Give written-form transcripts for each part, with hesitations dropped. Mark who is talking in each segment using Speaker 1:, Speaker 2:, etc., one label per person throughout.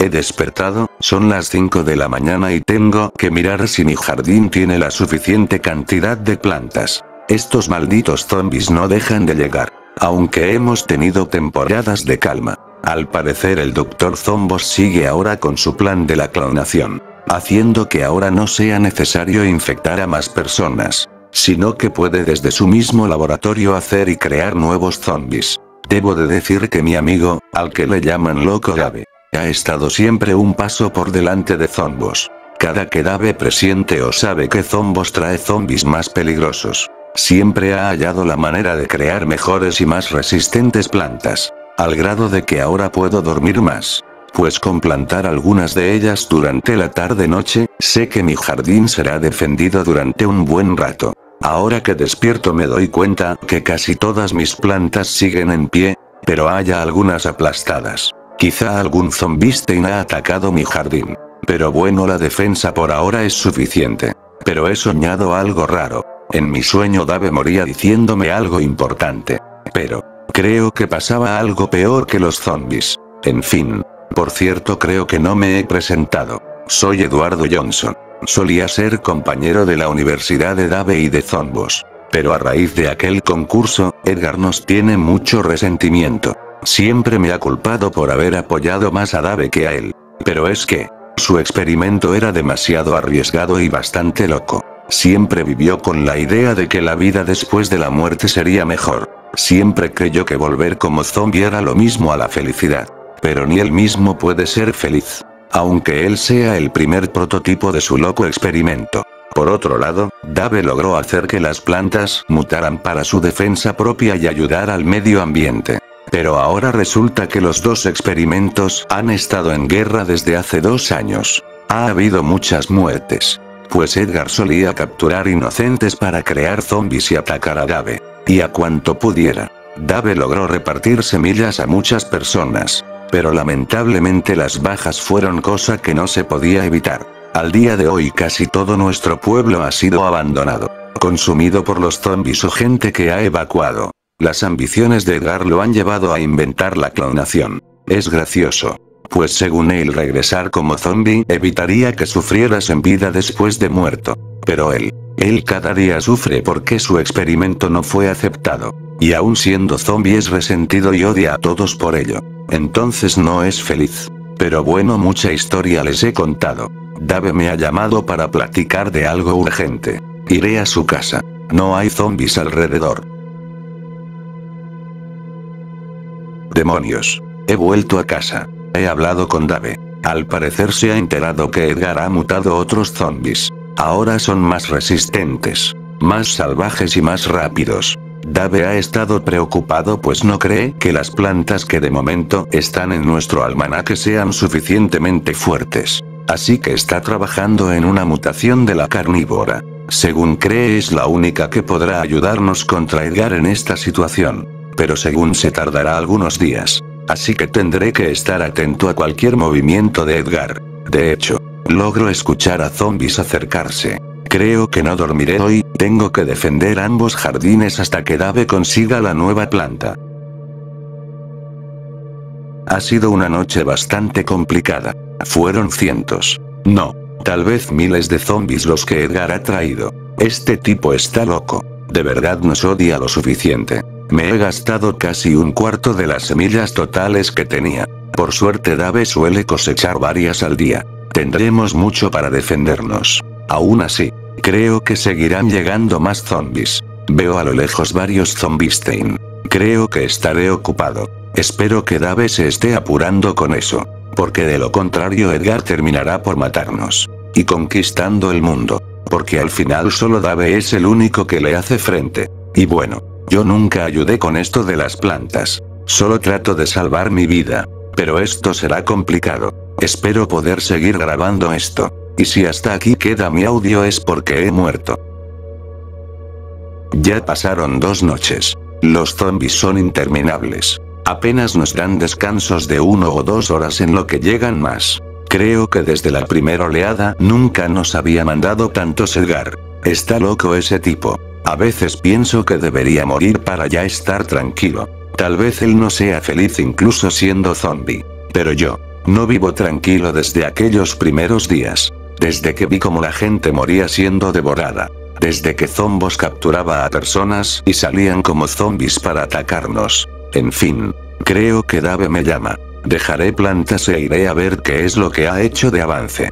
Speaker 1: He despertado, son las 5 de la mañana y tengo que mirar si mi jardín tiene la suficiente cantidad de plantas. Estos malditos zombies no dejan de llegar. Aunque hemos tenido temporadas de calma. Al parecer el Dr. Zombos sigue ahora con su plan de la clonación. Haciendo que ahora no sea necesario infectar a más personas. Sino que puede desde su mismo laboratorio hacer y crear nuevos zombies. Debo de decir que mi amigo, al que le llaman Loco Dave, ha estado siempre un paso por delante de Zombos. Cada que Dave presiente o sabe que Zombos trae zombies más peligrosos, siempre ha hallado la manera de crear mejores y más resistentes plantas. Al grado de que ahora puedo dormir más. Pues con plantar algunas de ellas durante la tarde-noche, sé que mi jardín será defendido durante un buen rato. Ahora que despierto me doy cuenta que casi todas mis plantas siguen en pie, pero haya algunas aplastadas. Quizá algún zombiste ha atacado mi jardín. Pero bueno, la defensa por ahora es suficiente. Pero he soñado algo raro. En mi sueño Dave moría diciéndome algo importante. Pero creo que pasaba algo peor que los zombies. En fin. Por cierto, creo que no me he presentado. Soy Eduardo Johnson. Solía ser compañero de la universidad de Dave y de Zombos. Pero a raíz de aquel concurso, Edgar nos tiene mucho resentimiento. Siempre me ha culpado por haber apoyado más a Dave que a él. Pero es que su experimento era demasiado arriesgado y bastante loco. Siempre vivió con la idea de que la vida después de la muerte sería mejor. Siempre creyó que volver como zombie era lo mismo a la felicidad. Pero ni él mismo puede ser feliz. Aunque él sea el primer prototipo de su loco experimento. Por otro lado, Dave logró hacer que las plantas mutaran para su defensa propia y ayudar al medio ambiente. Pero ahora resulta que los dos experimentos han estado en guerra desde hace 2 años. Ha habido muchas muertes. Pues Edgar solía capturar inocentes para crear zombies y atacar a Dave. Y a cuanto pudiera. Dave logró repartir semillas a muchas personas. Pero lamentablemente las bajas fueron cosa que no se podía evitar. Al día de hoy casi todo nuestro pueblo ha sido abandonado. Consumido por los zombies o gente que ha evacuado. Las ambiciones de Edgar lo han llevado a inventar la clonación. Es gracioso. Pues según él regresar como zombie evitaría que sufrieras en vida después de muerto. Pero él cada día sufre porque su experimento no fue aceptado. Y aún siendo zombie es resentido y odia a todos por ello. Entonces no es feliz. Pero bueno, mucha historia les he contado. Dave me ha llamado para platicar de algo urgente. Iré a su casa. No hay zombies alrededor. Demonios. He vuelto a casa. He hablado con Dave. Al parecer se ha enterado que Edgar ha mutado otros zombies. Ahora son más resistentes, más salvajes y más rápidos. Dave ha estado preocupado pues no cree que las plantas que de momento están en nuestro almanaque sean suficientemente fuertes. Así que está trabajando en una mutación de la carnívora. Según cree es la única que podrá ayudarnos contra Edgar en esta situación. Pero según se tardará algunos días. Así que tendré que estar atento a cualquier movimiento de Edgar. De hecho, logro escuchar a zombies acercarse. Creo que no dormiré hoy, tengo que defender ambos jardines hasta que Dave consiga la nueva planta. Ha sido una noche bastante complicada. Fueron cientos. No, tal vez miles de zombies los que Edgar ha traído. Este tipo está loco. De verdad nos odia lo suficiente. Me he gastado casi 1/4 de las semillas totales que tenía. Por suerte Dave suele cosechar varias al día. Tendremos mucho para defendernos. Aún así, creo que seguirán llegando más zombies. Veo a lo lejos varios zombistein. Creo que estaré ocupado. Espero que Dave se esté apurando con eso. Porque de lo contrario Edgar terminará por matarnos. Y conquistando el mundo. Porque al final solo Dave es el único que le hace frente. Y bueno, yo nunca ayudé con esto de las plantas. Solo trato de salvar mi vida. Pero esto será complicado. Espero poder seguir grabando esto. Y si hasta aquí queda mi audio es porque he muerto. Ya pasaron 2 noches. Los zombies son interminables. Apenas nos dan descansos de 1 o 2 horas en lo que llegan más. Creo que desde la primera oleada nunca nos había mandado tantos Edgar. Está loco ese tipo. A veces pienso que debería morir para ya estar tranquilo. Tal vez él no sea feliz incluso siendo zombie. Pero yo No vivo tranquilo desde aquellos primeros días. Desde que vi cómo la gente moría siendo devorada. Desde que Zombos capturaba a personas y salían como zombies para atacarnos. En fin. Creo que Dave me llama. Dejaré plantas e iré a ver qué es lo que ha hecho de avance.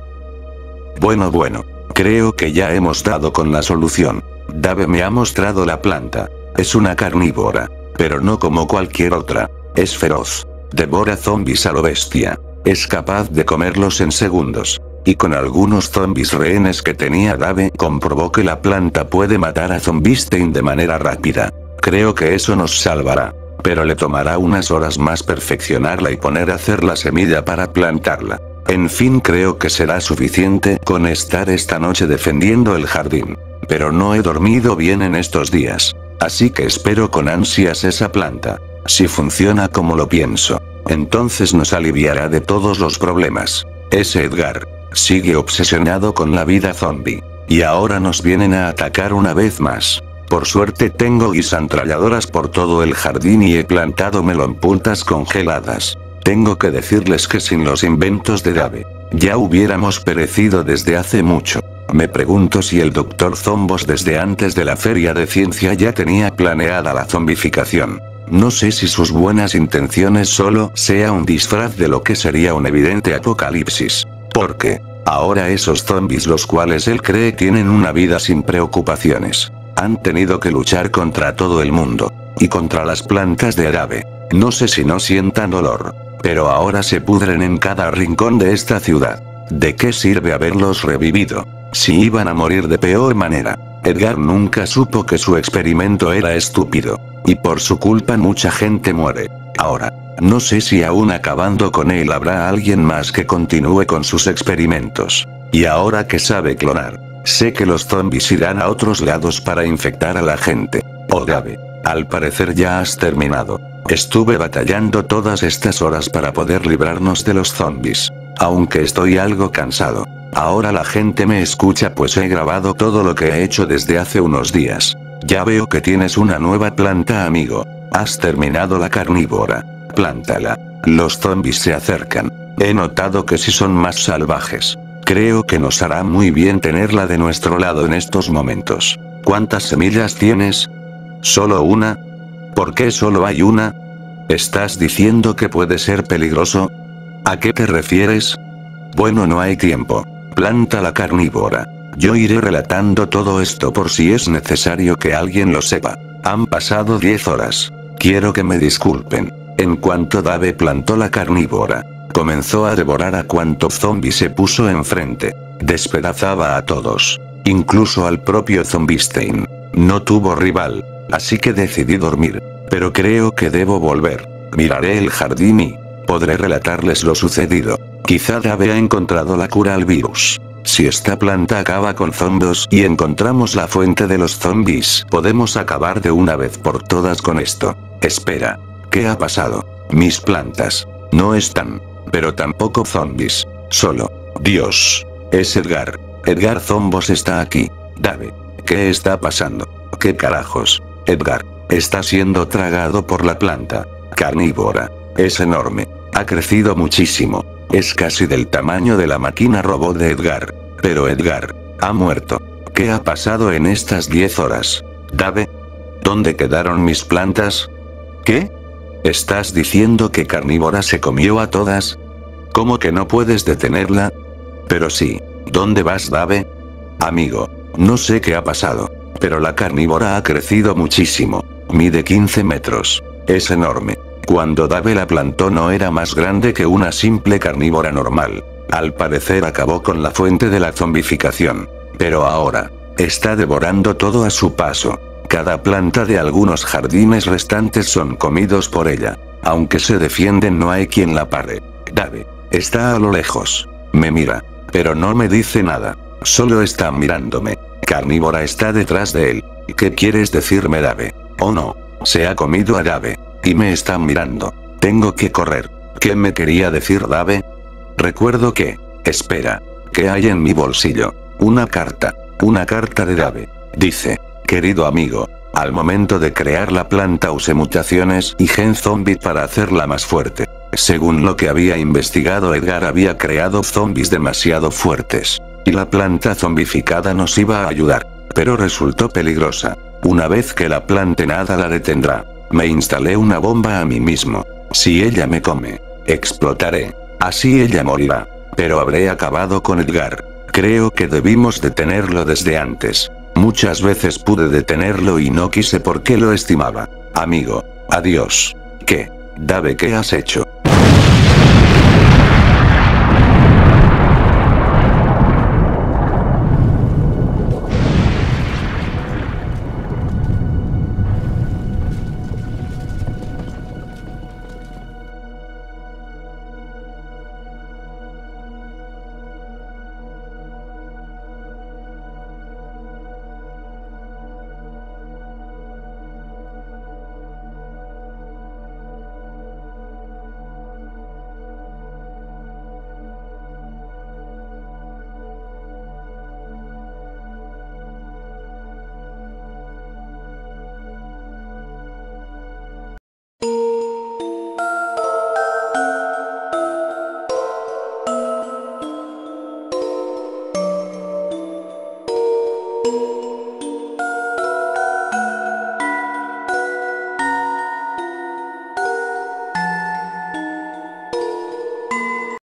Speaker 1: Bueno. Creo que ya hemos dado con la solución. Dave me ha mostrado la planta. Es una carnívora. Pero no como cualquier otra. Es feroz. Devora zombies a lo bestia. Es capaz de comerlos en segundos. Y con algunos zombies rehenes que tenía Dave comprobó que la planta puede matar a Zombistein de manera rápida. Creo que eso nos salvará. Pero le tomará unas horas más perfeccionarla y poner a hacer la semilla para plantarla. En fin, creo que será suficiente con estar esta noche defendiendo el jardín. Pero no he dormido bien en estos días. Así que espero con ansias esa planta. Si funciona como lo pienso, entonces nos aliviará de todos los problemas. Ese Edgar sigue obsesionado con la vida zombie. Y ahora nos vienen a atacar una vez más. Por suerte tengo guisantralladoras por todo el jardín y he plantado melonpuntas congeladas. Tengo que decirles que sin los inventos de Dave, ya hubiéramos perecido desde hace mucho. Me pregunto si el Dr. Zombos desde antes de la feria de ciencia ya tenía planeada la zombificación. No sé si sus buenas intenciones solo sea un disfraz de lo que sería un evidente apocalipsis. Porque, ahora esos zombies los cuales él cree tienen una vida sin preocupaciones. Han tenido que luchar contra todo el mundo. Y contra las plantas de Dave. No sé si no sientan dolor. Pero ahora se pudren en cada rincón de esta ciudad. ¿De qué sirve haberlos revivido? Si iban a morir de peor manera. Edgar nunca supo que su experimento era estúpido. Y por su culpa mucha gente muere. Ahora, no sé si aún acabando con él habrá alguien más que continúe con sus experimentos. Y ahora que sabe clonar, sé que los zombies irán a otros lados para infectar a la gente. Oh Dave, al parecer ya has terminado. Estuve batallando todas estas horas para poder librarnos de los zombies. Aunque estoy algo cansado. Ahora la gente me escucha pues he grabado todo lo que he hecho desde hace unos días. Ya veo que tienes una nueva planta, amigo. Has terminado la carnívora. Plántala. Los zombies se acercan. He notado que sí son más salvajes. Creo que nos hará muy bien tenerla de nuestro lado en estos momentos. ¿Cuántas semillas tienes? ¿Solo una? ¿Por qué solo hay una? ¿Estás diciendo que puede ser peligroso? ¿A qué te refieres? Bueno, no hay tiempo. Planta la carnívora. Yo iré relatando todo esto por si es necesario que alguien lo sepa. Han pasado 10 horas. Quiero que me disculpen. En cuanto Dave plantó la carnívora, comenzó a devorar a cuanto zombie se puso enfrente. Despedazaba a todos. Incluso al propio Zombistein. No tuvo rival. Así que decidí dormir. Pero creo que debo volver. Miraré el jardín y podré relatarles lo sucedido. Quizá Dave ha encontrado la cura al virus. Si esta planta acaba con zombies y encontramos la fuente de los zombies, podemos acabar de una vez por todas con esto. Espera. ¿Qué ha pasado? Mis plantas. No están. Pero tampoco zombies. Solo. Dios. Es Edgar. Edgar Zombos está aquí. Dave. ¿Qué está pasando? ¿Qué carajos? Edgar. Está siendo tragado por la planta. Carnívora. Es enorme. Ha crecido muchísimo. Es casi del tamaño de la máquina robot de Edgar. Pero Edgar ha muerto. ¿Qué ha pasado en estas 10 horas? Dave. ¿Dónde quedaron mis plantas? ¿Qué? ¿Estás diciendo que Carnívora se comió a todas? ¿Cómo que no puedes detenerla? Pero sí. ¿Dónde vas, Dave? Amigo. No sé qué ha pasado. Pero la Carnívora ha crecido muchísimo. Mide 15 metros. Es enorme. Cuando Dave la plantó no era más grande que una simple carnívora normal. Al parecer acabó con la fuente de la zombificación. Pero ahora, está devorando todo a su paso. Cada planta de algunos jardines restantes son comidos por ella. Aunque se defienden no hay quien la pare. Dave, está a lo lejos. Me mira. Pero no me dice nada. Solo está mirándome. Carnívora está detrás de él. ¿Qué quieres decirme, Dave? Oh no. Se ha comido a Dave. Y me está mirando. Tengo que correr. ¿Qué me quería decir Dave? Recuerdo que... Espera. ¿Qué hay en mi bolsillo? Una carta. Una carta de Dave. Dice: querido amigo, al momento de crear la planta usé mutaciones y gen zombie para hacerla más fuerte. Según lo que había investigado Edgar, había creado zombies demasiado fuertes. Y la planta zombificada nos iba a ayudar. Pero resultó peligrosa. Una vez que la plante nada la detendrá. Me instalé una bomba a mí mismo. Si ella me come, explotaré. Así ella morirá. Pero habré acabado con Edgar. Creo que debimos detenerlo desde antes. Muchas veces pude detenerlo y no quise porque lo estimaba. Amigo, adiós. ¿Qué? Dave, ¿qué has hecho?